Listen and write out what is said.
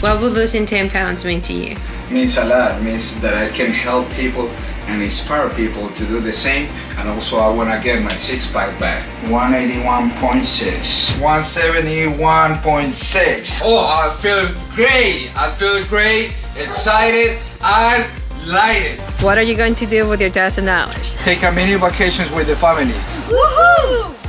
What will losing 10 pounds mean to you? Means a lot. Means that I can help people and inspire people to do the same. And also I want to get my six-pack back. 181.6. 171.6. Oh, I feel great. I feel great, excited, and lighted. What are you going to do with your $1,000? Take a mini vacations with the family. Woohoo!